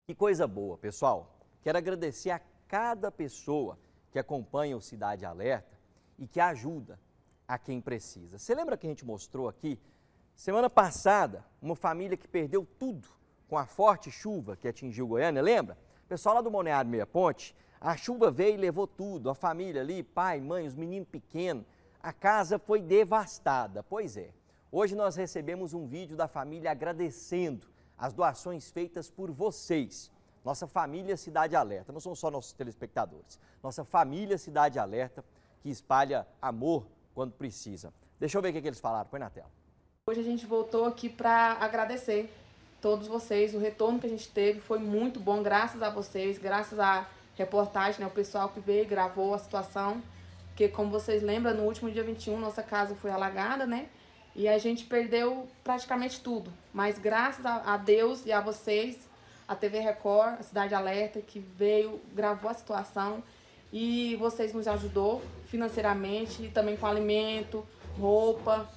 Que coisa boa, pessoal. Quero agradecer a cada pessoa que acompanha o Cidade Alerta e que ajuda a quem precisa. Você lembra que a gente mostrou aqui, semana passada, uma família que perdeu tudo com a forte chuva que atingiu Goiânia, lembra? Pessoal lá do Balneário Meia Ponte, a chuva veio e levou tudo, a família ali, pai, mãe, os meninos pequenos, a casa foi devastada. Pois é, hoje nós recebemos um vídeo da família agradecendo as doações feitas por vocês. Nossa família Cidade Alerta, não são só nossos telespectadores, nossa família Cidade Alerta que espalha amor quando precisa. Deixa eu ver o que eles falaram, põe na tela. Hoje a gente voltou aqui para agradecer todos vocês, o retorno que a gente teve foi muito bom, graças a vocês, graças à reportagem, né, o pessoal que veio e gravou a situação, porque como vocês lembram, no último dia 21 nossa casa foi alagada, né, e a gente perdeu praticamente tudo, mas graças a Deus e a vocês, a TV Record, a Cidade Alerta, que veio, gravou a situação e vocês nos ajudou financeiramente, e também com alimento, roupa,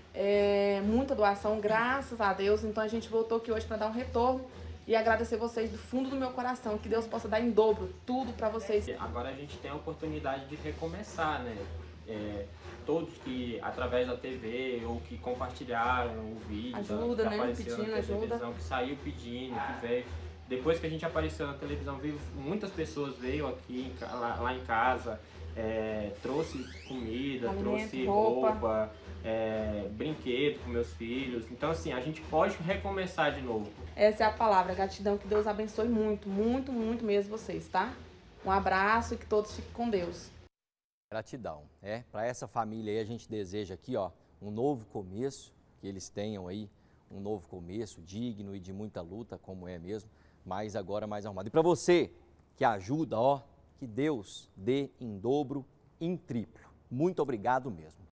muita doação, graças a Deus. Então a gente voltou aqui hoje para dar um retorno e agradecer vocês do fundo do meu coração, que Deus possa dar em dobro tudo para vocês. Agora a gente tem a oportunidade de recomeçar, né? Todos que através da TV ou que compartilharam o vídeo, ajuda, que né? apareceu Pedindo na televisão, ajuda. que saiu pedindo, que veio. Depois que a gente apareceu na televisão, muitas pessoas veio aqui lá em casa, trouxe comida, Alimento, trouxe roupa, brinquedo para meus filhos. Então assim, a gente pode recomeçar de novo. Essa é a palavra, gratidão, que Deus abençoe muito, muito, muito mesmo vocês, tá? Um abraço e que todos fiquem com Deus. Gratidão, para essa família aí a gente deseja aqui, ó, um novo começo, que eles tenham aí um novo começo digno e de muita luta, como é mesmo, mas agora mais arrumado. E para você que ajuda, ó, que Deus dê em dobro, em triplo. Muito obrigado mesmo.